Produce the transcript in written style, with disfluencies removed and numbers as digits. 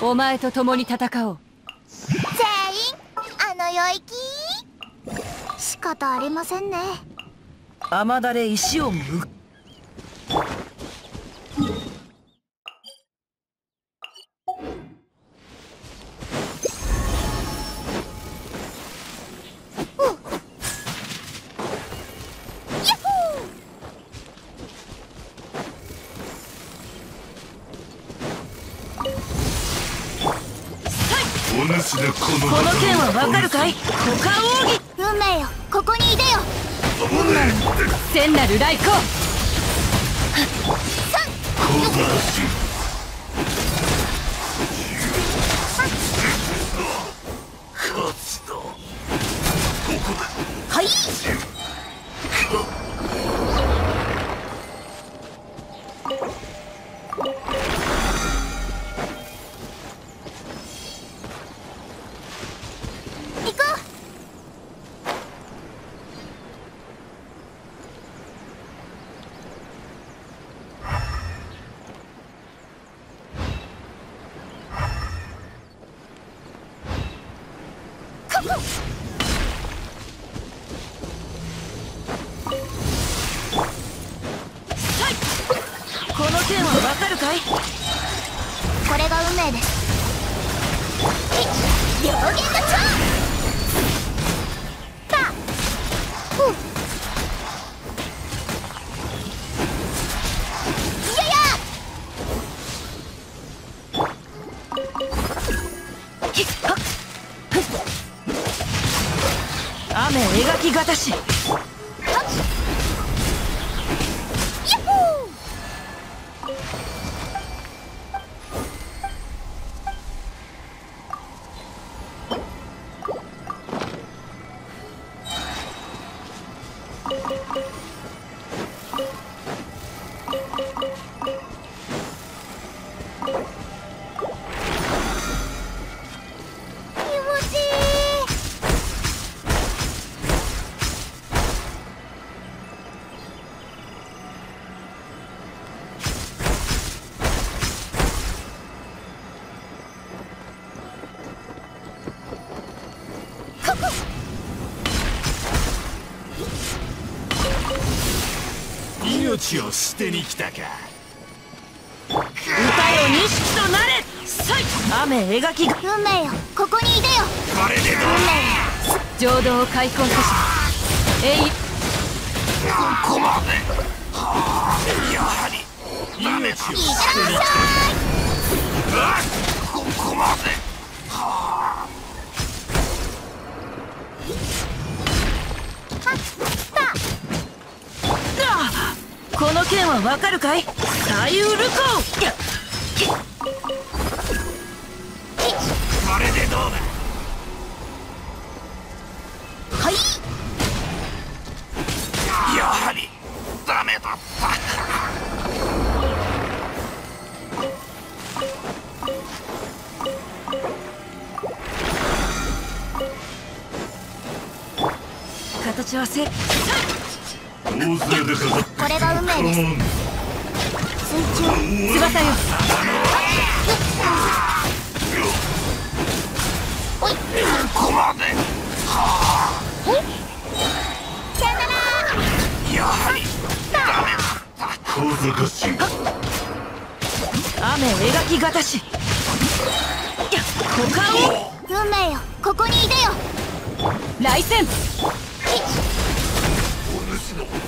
お前と共に戦おう。 全員あの領域。仕方ありませんね。 雨だれ石をむお主でこのこの剣はわかるかい？股間奥義。 運命よ、ここにいでよ。 聖なる来光。 小賢し勝つだ。ここだ。 はい。行こう。 この剣はわかるかい？ これが運命です。両弦の蝶。パー。ふん。いやや。 ひっはっ雨描きがたし。 命を捨てに来たか。 歌よ錦となれ。さい雨描きが。 運命よ、ここにいでよ。 これでどうだ。 浄土を開墾せし。 ここまで。やはり命を捨てに来たか。ここまで。 この剣はわかるかい？左右ルコー。 これでどうだ。 はい。 やはりダメだった。 形はせ。 大勢でかかっこれが運命です。水中。 翼よ。 おい。 ここまで。 さよなら。 やはりダメだった。小賢しい。 雨描きがたし。股間を。 運命よ、ここにいでよ。 来戦。 お主の